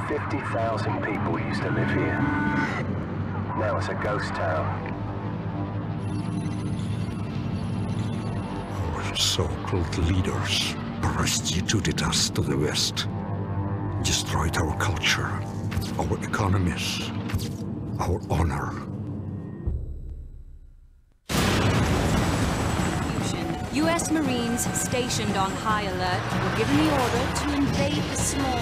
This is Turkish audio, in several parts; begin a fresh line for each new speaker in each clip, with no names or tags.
50,000 people used to live here. Now it's a ghost town.
Our so-called leaders prostituted us to the West, destroyed our culture, our economies, our honor.
U.S. Marines stationed on high alert were given the order to invade the small...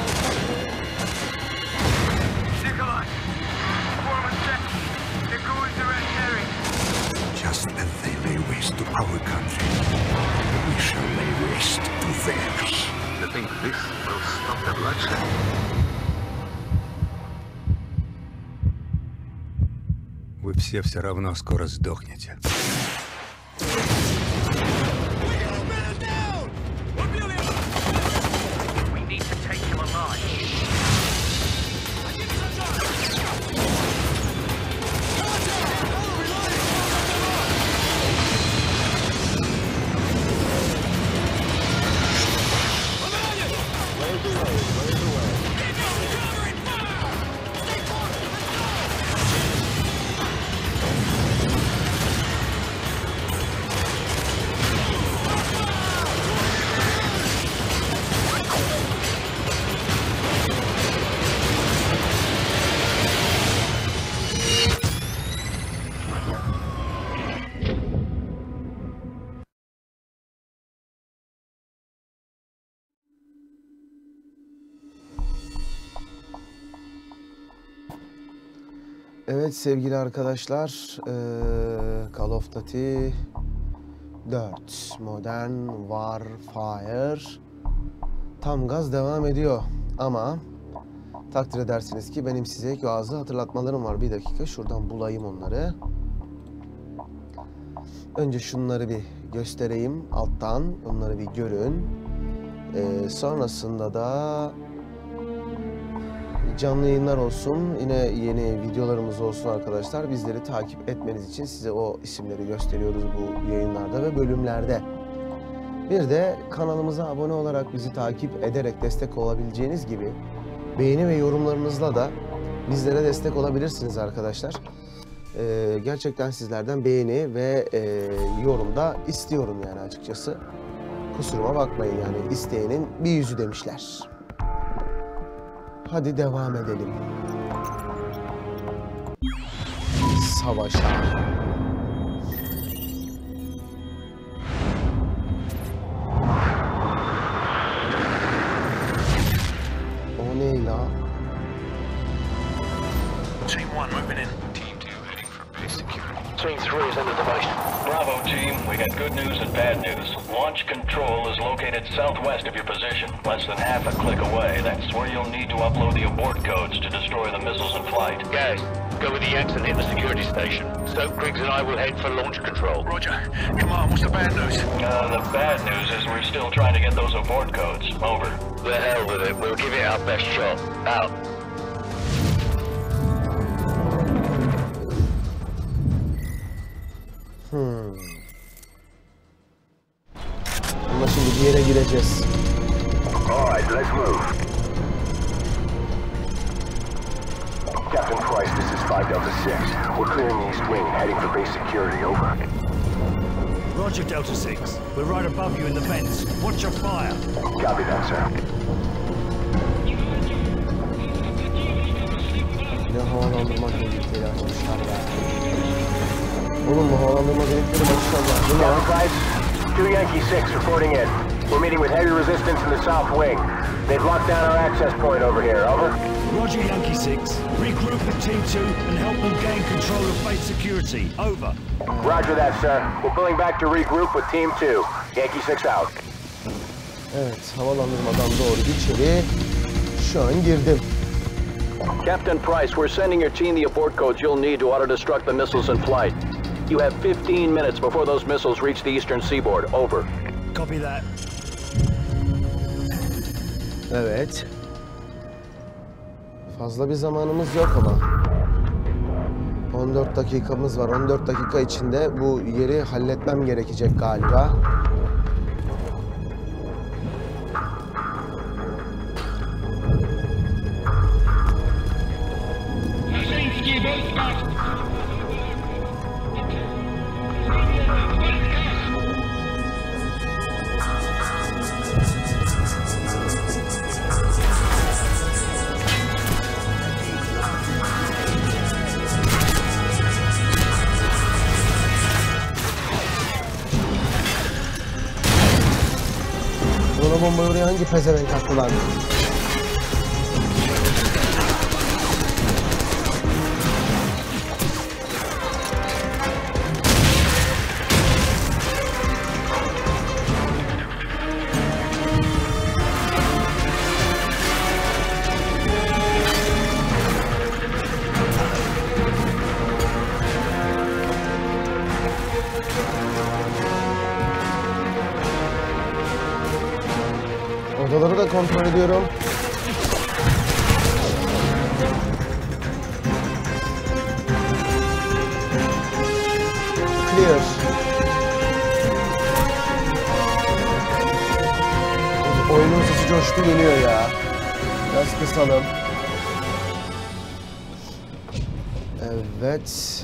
Nikolai! Form a check. The ghouls are at Harry.
Just as they lay waste to our country, we shall lay waste to theirs.
You think this will stop the bloodshed?
Вы все равно скоро сдохнете.
Evet sevgili arkadaşlar, Call of Duty 4 Modern Warfare tam gaz devam ediyor ama takdir edersiniz ki benim size bazı hatırlatmalarım var. Bir dakika şuradan bulayım onları. Önce şunları bir göstereyim alttan, onları bir görün. Sonrasında da canlı yayınlar olsun, yine yeni videolarımız olsun arkadaşlar. Bizleri takip etmeniz için size o isimleri gösteriyoruz bu yayınlarda ve bölümlerde. Bir de kanalımıza abone olarak bizi takip ederek destek olabileceğiniz gibi beğeni ve yorumlarınızla da bizlere destek olabilirsiniz arkadaşlar. Gerçekten sizlerden beğeni ve yorum da istiyorum yani açıkçası. Kusuruma bakmayın yani, isteyenin bir yüzü demişler. Hadi devam edelim. Savaşa. O ne la?
Team 1 moving in.
Team 2 heading for base security.
Team 3 is under the base.
Bravo team, we got good news and bad news. Launch control is located southwest of your position, less than half a click away. That's where you'll need to upload the abort codes to destroy the missiles in flight.
Guys, go with the Yanks and hit the security station. Soap Griggs and I will head for launch control.
Roger. Come on, what's the bad news?
The bad news is we're still trying to get those abort codes. Over.
The hell with it, we'll give it our best shot. Out.
Ama şimdi bir yere gireceğiz.
Alright, let's move. Captain Price, this is 5 Delta 6. We're clearing the east wing, heading for base security, over.
Roger, Delta 6. We're right above you in the vents. Watch your fire.
Copy that, sir.
Ne havalandırma delikleri açmışlar ya. Oğlum bu havalandırma delikleri maşallah. Bu ne ya?
Captain Price, 2 Yankee 6 reporting in. We're meeting with heavy resistance in the south wing. They've locked down our access point over here, over.
Roger, Yankee 6. Regroup with Team 2 and help them gain control of base security. Over.
Roger that, sir. We're pulling back to regroup with Team 2. Yankee 6 out.
Evet, havalandırmadan doğru içeri şu an girdim.
Captain Price, we're sending your team the abort codes you'll need to auto-destruct the missiles in flight. You have 15 minutes before those missiles reach the eastern seaboard. Over.
Copy that.
Evet. Fazla bir zamanımız yok ama. 14 dakikamız var. 14 dakika içinde bu yeri halletmem gerekecek galiba. Buna bombayı oraya hangi pezevenk attı lan? Odaları da kontrol ediyorum. Clear. Oyunun sesi coştu geliyor ya. Biraz kısalım. Evet.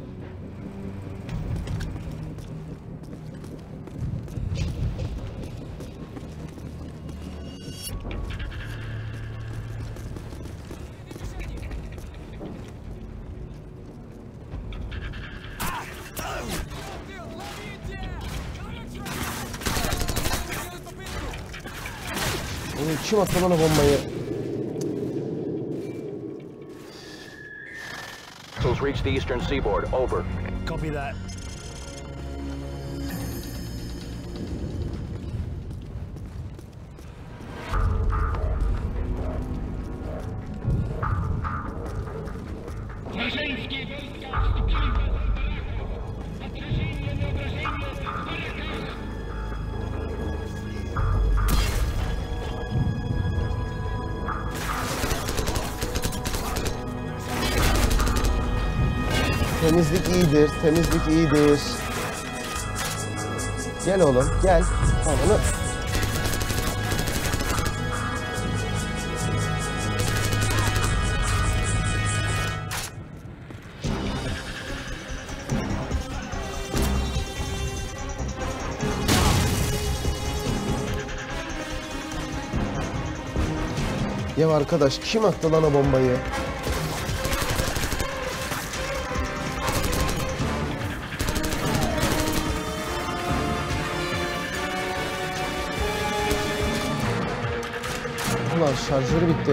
Kim attı bana bombayı?
Missiles reach the eastern seaboard. Over.
Copy that.
Temizlik iyidir, temizlik iyidir. Gel oğlum, gel. Tamam. Ya arkadaş, kim attı lan o bombayı? Ulan şarjörü bitti.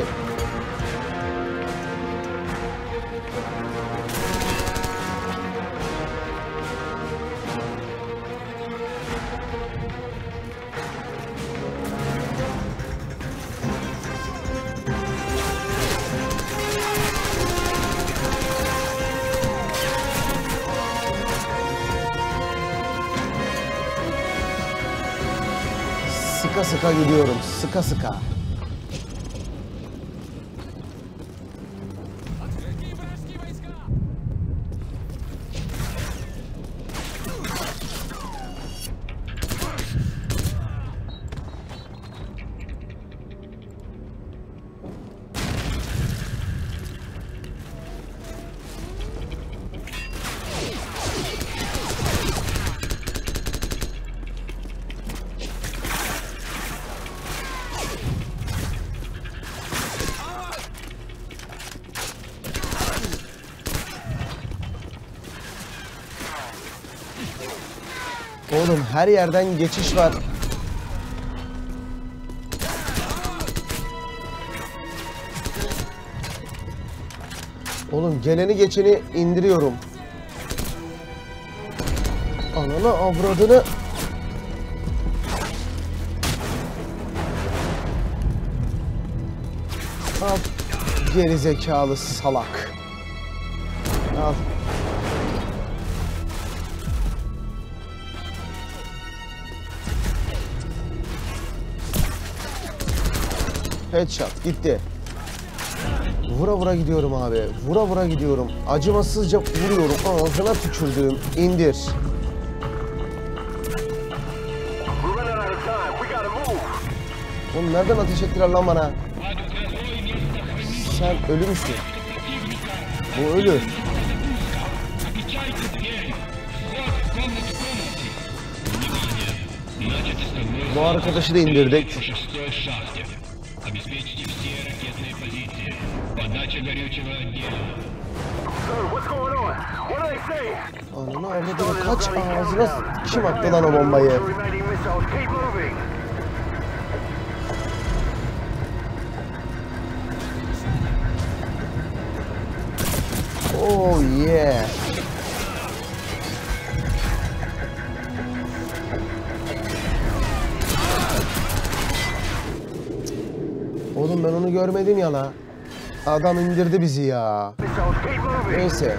Sıka sıka gidiyorum, sıka sıka. Oğlum her yerden geçiş var. Oğlum geleni geçeni indiriyorum. Ananı avradını. Al. Geri zekalı salak. Al. Headshot gitti. Vura vura gidiyorum abi. Vura vura gidiyorum. Acımasızca vuruyorum. Ağzına tükürdüğüm. İndir. Oğlum nereden ateş ettiler lan bana? Sen ölü müsün? Bu ölü. Bu arkadaşı da indirdik. Ananı avradını kaç ağzına kim attı lan o bombayı? Oh yeah. Oğlum ben onu görmedim ya la. Adam indirdi bizi ya. Neyse.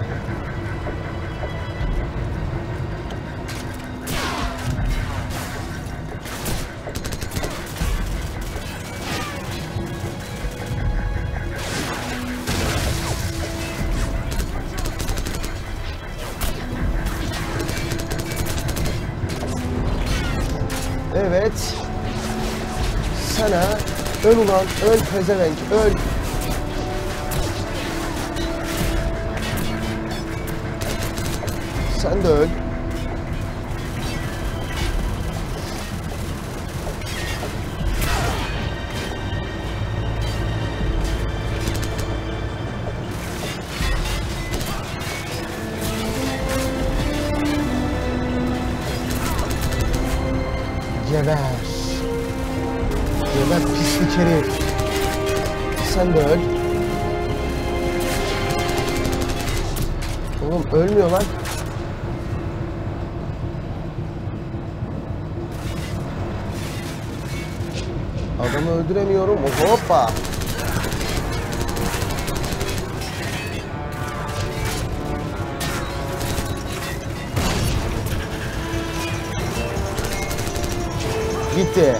Evet. Sana öl ulan, öl pezevenk, öl. Sen de öl. Geber. Geber pislik herif. Sen de öl. Oğlum ölmüyor lan. Adamı öldüremiyorum. Hoppa. Gitti.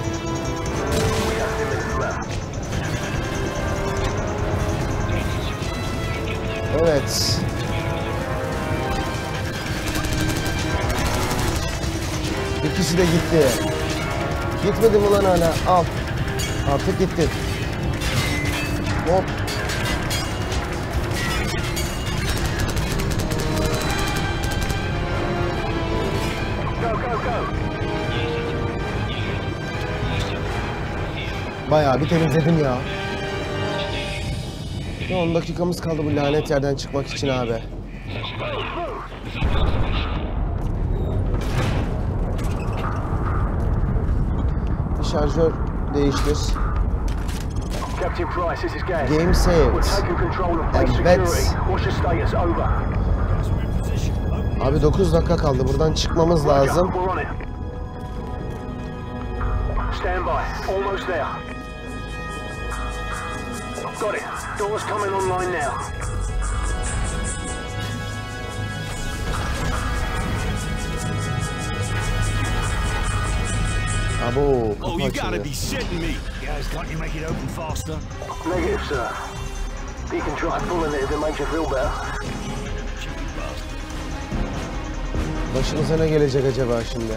Evet. İkisi de gitti. Gitmedi mi lan hala? Al. Artık gitti. Hop. Bayağı bir temizledim ya. 10 dakikamız kaldı bu lanet yerden çıkmak için abi. Şarjör değiştir. Game saved. Evet. Abi 9 dakika kaldı. Buradan çıkmamız lazım.
Got it. Doors coming online now.
Abo,
oh, you gotta be shitting me. Guys, can't you make it open faster?
Negative, sir. If you can try pulling it, if it makes you feel better.
Başımıza ne gelecek acaba şimdi?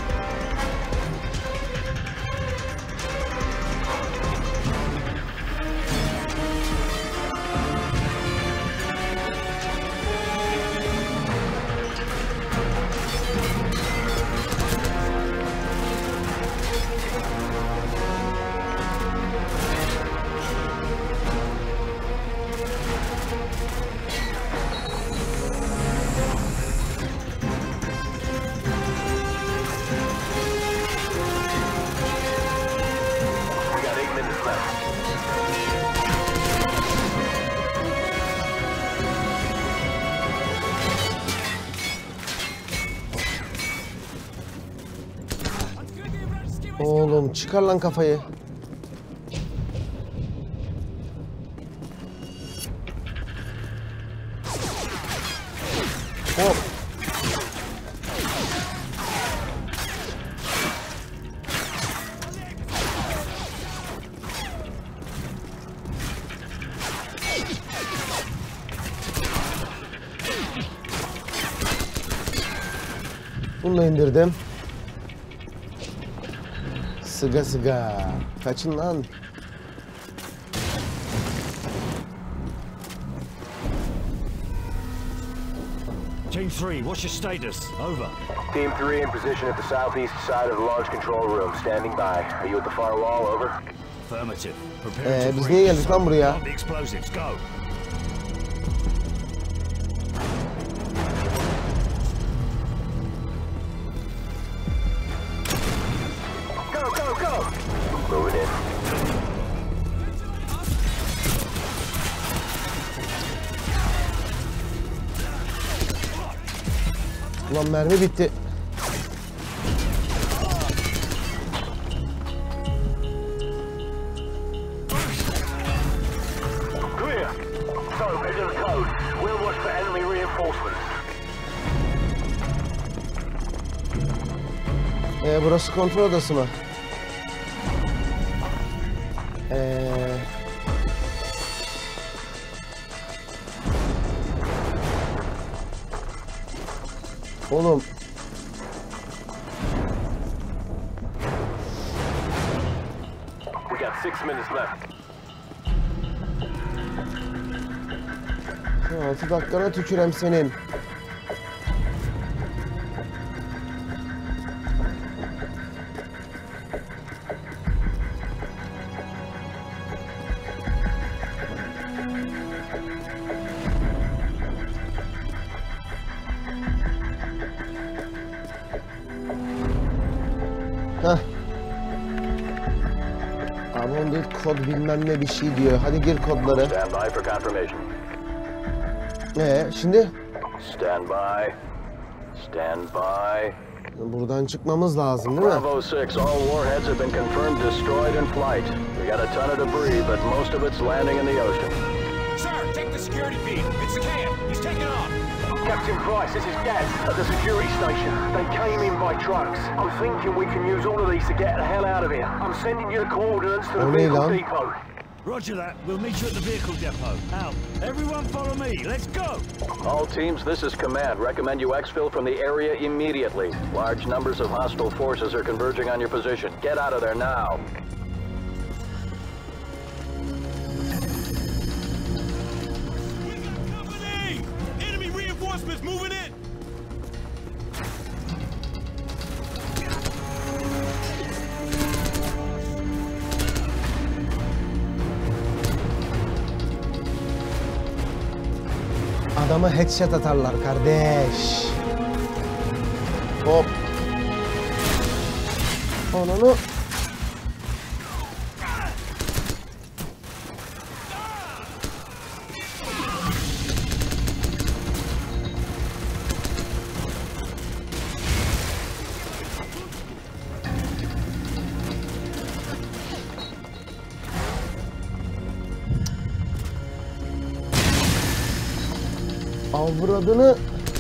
Oğlum çıkar lan kafayı. Hop. Bunu da indirdim. Sıga sıga. Kaçın lan.
Team 3, what's your status? Over.
Team 3 in position at the southeast side of the launch control room, standing by. Are you at the far wall? Over.
Affirmative. Prepare to
Biz niye geldik lan buraya?
Plant the explosives. Go.
Go, go, go! Moving in.
Ulan mermi bitti.
Clear. So, measure the code. We'll watch for enemy reinforcements.
Burası kontrol odası mı? Oğlum.
We got 6 minutes left.
6 dakikana tükürem senin. Heh. Abonde kod bilmem ne bir şey diyor. Hadi gir kodları.
Stand by for confirmation.
Şimdi?
Stand by. Stand by.
Buradan çıkmamız lazım değil mi?
Bravo 6, all warheads have been confirmed destroyed in flight. We got a ton of debris, but most of it's landing in the ocean.
Sir, take the security feed. It's Cam. He's taking off.
Captain Price, this is Gaz at the security station. They came in by trucks. I'm thinking we can use all of these to get the hell out of here. I'm sending you the coordinates to the vehicle depot.
Roger that. We'll meet you at the vehicle depot. Out. Everyone follow me. Let's go.
All teams, this is command. Recommend you exfil from the area immediately. Large numbers of hostile forces are converging on your position. Get out of there now.
Company! Enemy reinforcements moving in!
Adama headshot atarlar kardeş. Hop. Ananı. Avradını.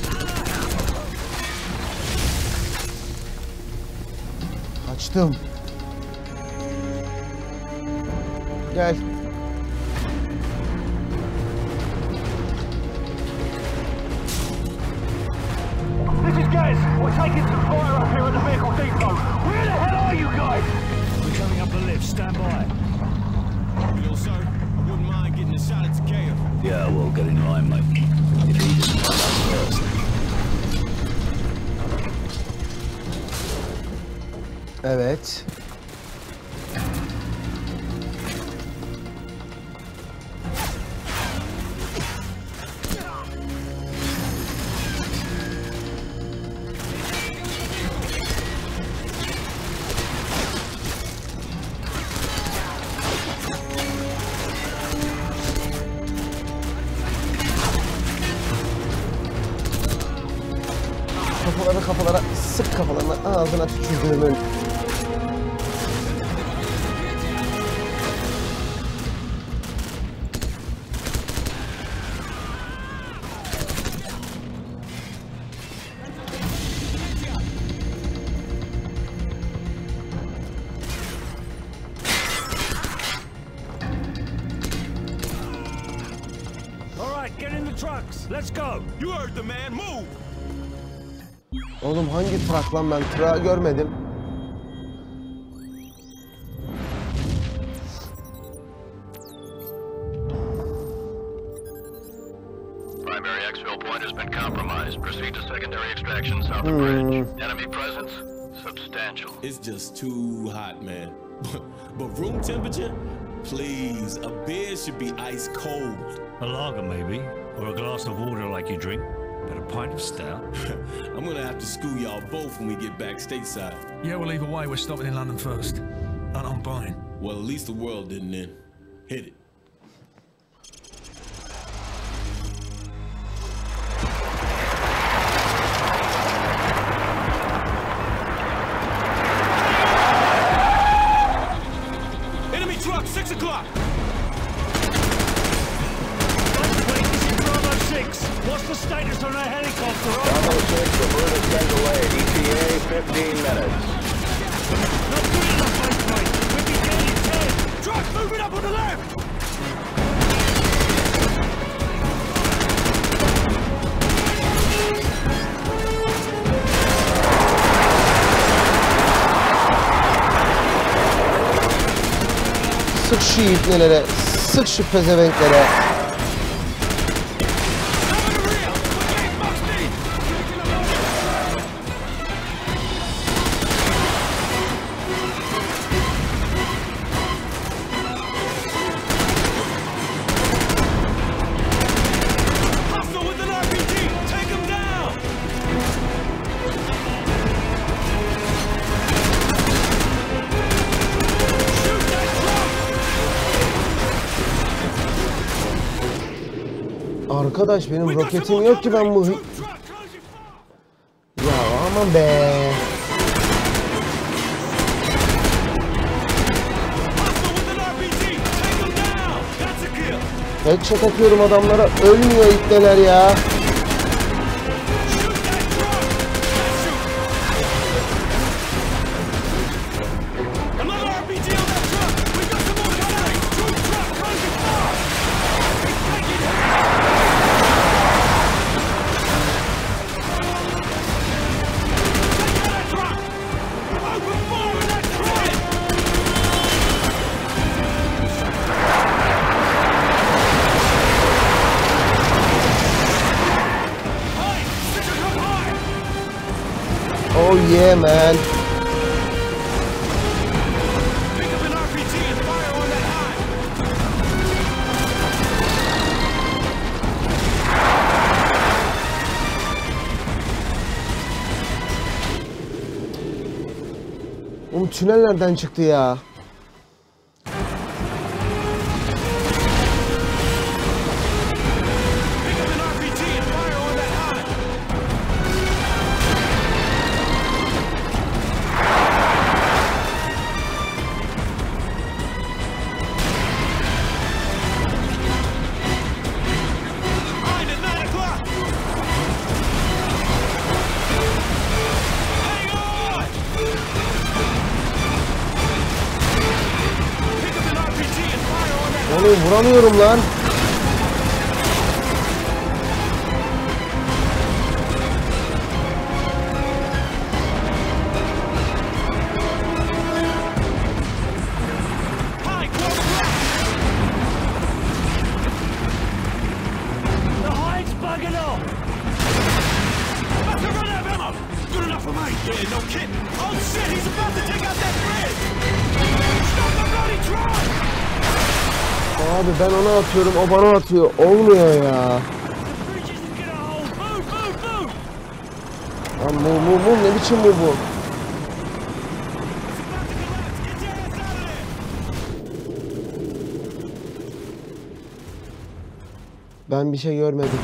Kaçtım. Gel.
This is Gaz. We're taking some fire up here at the vehicle depot. Where the hell are you guys?
We're coming up the lift. Stand by.
You know, sir, I wouldn't mind getting a shot at Takeo.
Yeah, well, get in line, mate. If he doesn't come up first.
Evet. Kafalara sık kafalarına ağzına tükürdüğümün.
All right, get in the trucks. Let's go.
You heard the man. Move.
Oğlum hangi trak lan, ben trağı görmedim.
Primary
exfil point has been compromised. Proceed to secondary extraction south of bridge. Enemy presence substantial.
It's just too hot, man. But room temperature? Please, a beer should be ice cold.
A lager, maybe, or a glass of water like you drink. But a pint of stout?
I'm gonna have to school y'all both when we get back stateside.
Yeah, well, either way, we're stopping in London first. And I'm buying.
Well, at least the world didn't end. Hit it.
Enemy truck, 6 o'clock!
What's the status on our helicopter?
Bravo 6, revert is 10 delayed. ETA 15 minutes.
Not good enough, mate. We'll be dead in 10.
Truck moving up on the left!
Sık şu ipnelere, sık şu pezevenklere. Arkadaş benim roketim yok ki ben bu... Ya aman be. Headshot atıyorum adamlara, ölmüyor ipneler ya. Oh yeah, man.
Pick up an RPG and fire on that high.
Oğlum tünel nereden çıktı ya? Oğlum vuramıyorum lan. Abi ben ona atıyorum, o bana atıyor. Olmuyor ya. Lan bu ne biçim bu? Ben bir şey görmedim.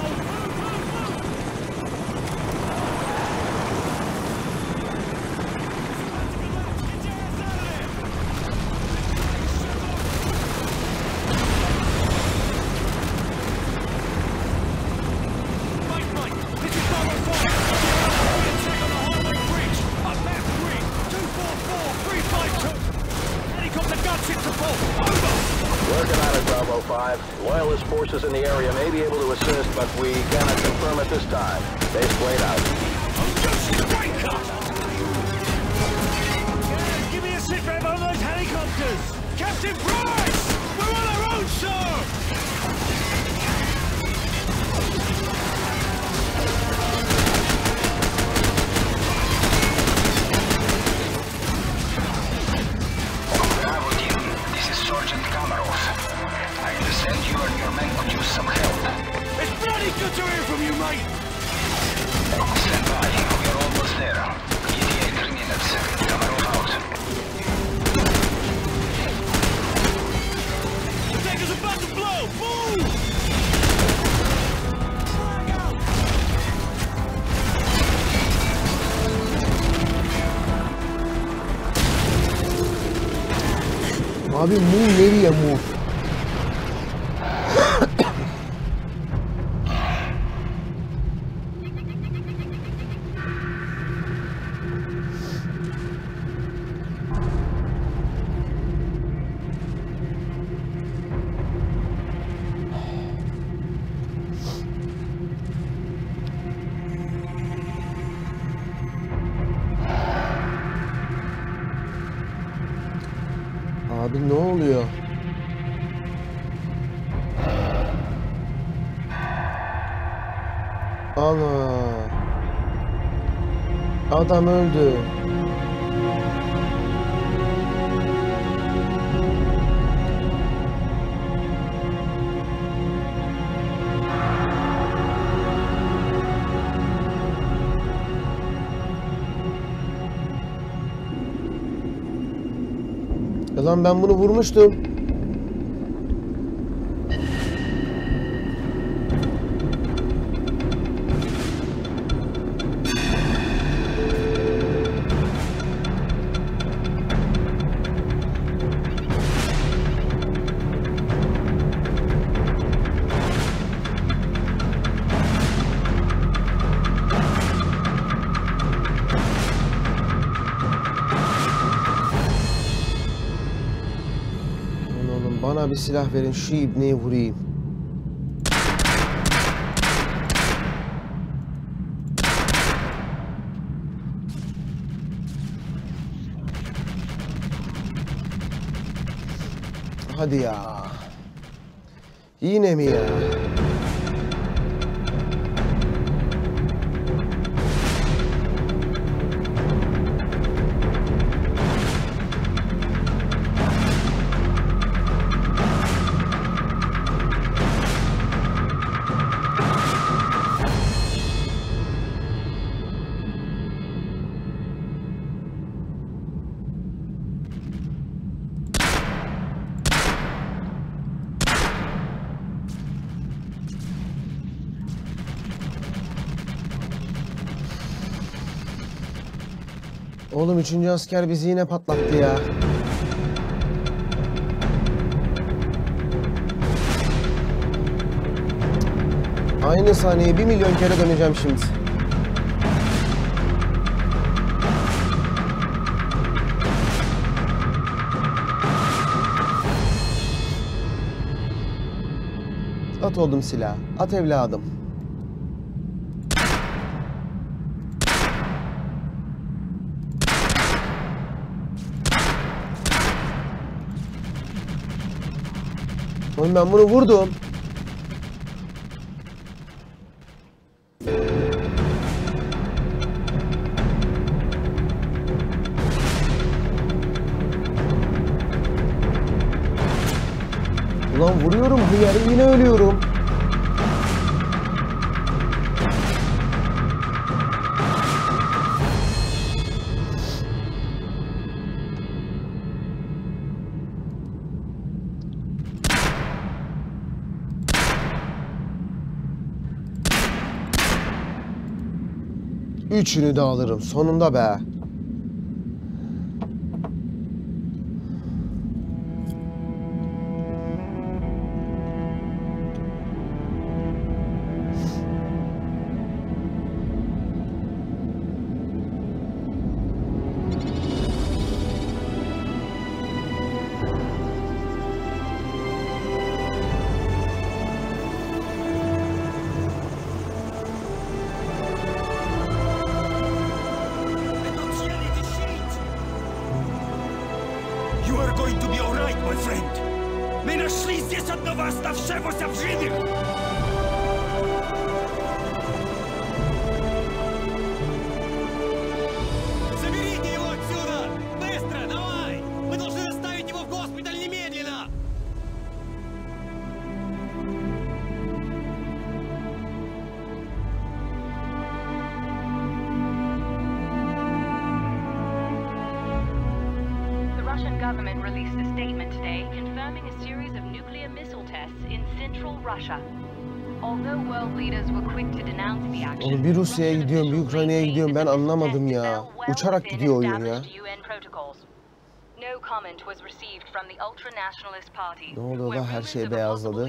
Working on it, Bravo 5. Loyalist forces in the area may be able to assist, but we cannot confirm at this time. Base played out.
Give me a sit rep on those helicopters!
Captain Price! We're on our own, sir!
Your men could use some help.
It's bloody good to hear from you, mate!
Stand by. We're almost there. ETA 3 minutes. Komarov out.
The tank is about to blow! Move!
Abi move nereye move? Abi ne oluyor? Ana. Adam öldü. Lan ben bunu vurmuştum. Bana bir silah verin, şu ibneyi vurayım. Hadi ya. Yine mi ya? Oğlum 3. asker bizi yine patlattı ya. Aynı saniye 1 milyon kere döneceğim şimdi. At oldum silah. At evladım. Oğlum ben bunu vurdum. Ulan vuruyorum bu yere yine ölüyorum. Üçünü de alırım sonunda be.
Russian government released a statement today confirming a series of nuclear missile tests in central Russia. Although world leaders were quick to denounce the action.
Oğlum bir Rusya'ya gidiyorum, bir Ukrayna'ya gidiyorum. Ben anlamadım ya. Uçarak gidiyor oyun ya.
No comment was received from the ultra-nationalist party.
Ne oldu da her şey beyazladı.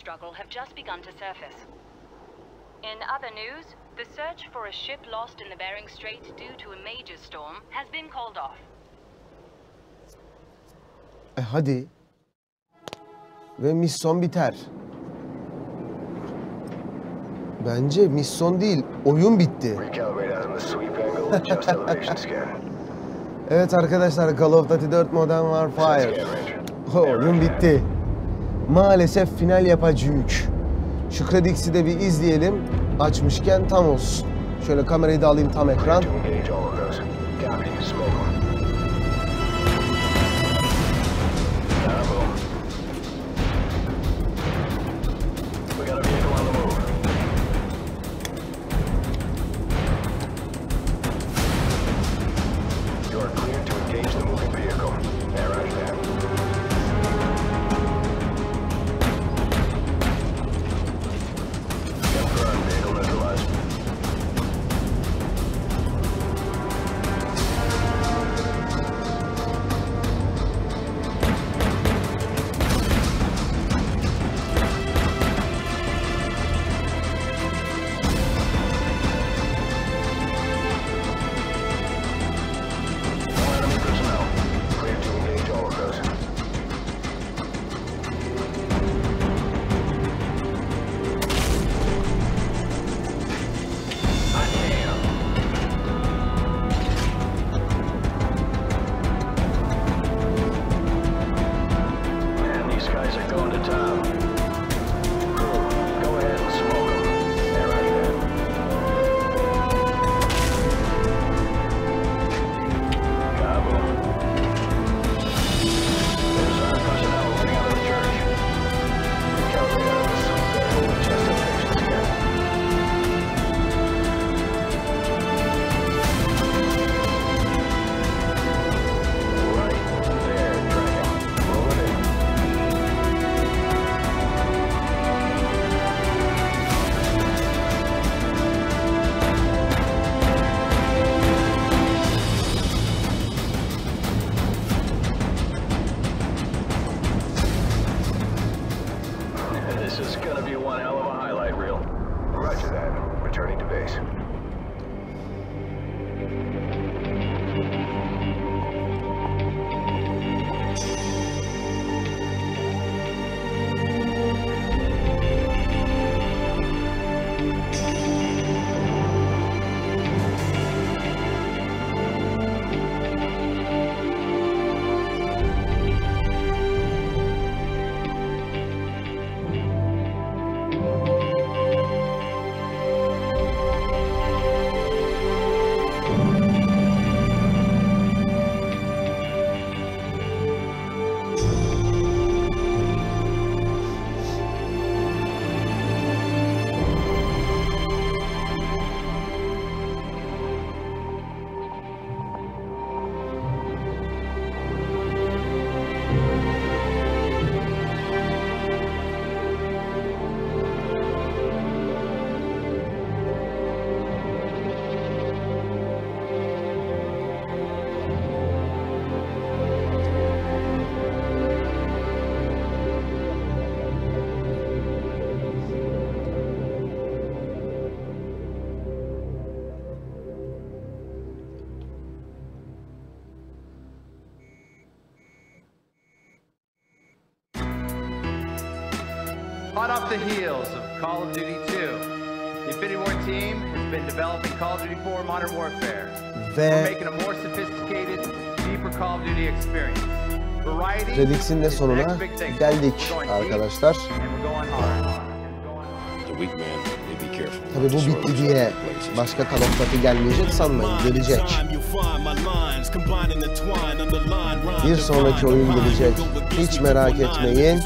In other news, the search for a ship lost in the Bering Strait due to a major storm has been called off.
Hadi. Ve misyon biter. Bence misyon değil, oyun bitti. Evet arkadaşlar, Call of Duty 4 Modern Warfare. Oyun bitti. Maalesef final yapacağız. Şu Credix'i de bir izleyelim. Açmışken tam olsun. Şöyle kamerayı da alayım tam ekran.
Hot off the heels of Call of Duty 2, the Infinity Ward team has been developing Call of Duty 4 Modern Warfare. We're making a more sophisticated, deeper Call of Duty experience.
Credix'in de sonuna geldik arkadaşlar. Tabii bu bitti diye başka Call of Duty gelmeyecek sanmayın, gelecek. Bir sonraki oyun gelecek, hiç merak etmeyin.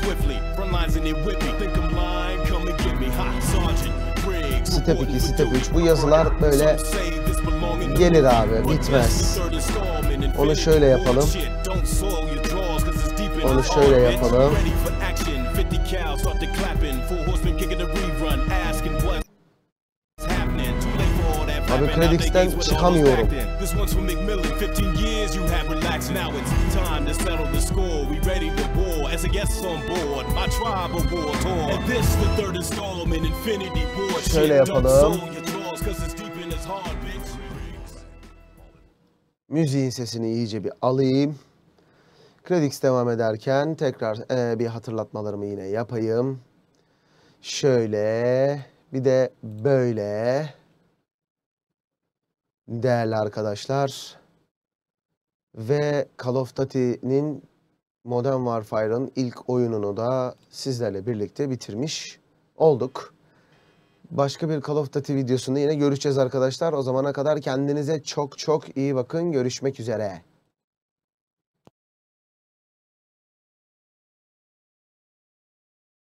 Step 2, Step 3 bu yazılar böyle gelir abi, bitmez. Onu şöyle yapalım. Onu şöyle yapalım. Abi Credix'ten çıkamıyorum. Şöyle yapalım. Müziğin sesini iyice bir alayım. Credix devam ederken tekrar bir hatırlatmalarımı yine yapayım. Şöyle, bir de böyle. Değerli arkadaşlar. Ve Call of Duty'nin Modern Warfare'ın ilk oyununu da sizlerle birlikte bitirmiş olduk. Başka bir Call of Duty videosunda yine görüşeceğiz arkadaşlar. O zamana kadar kendinize çok çok iyi bakın. Görüşmek üzere.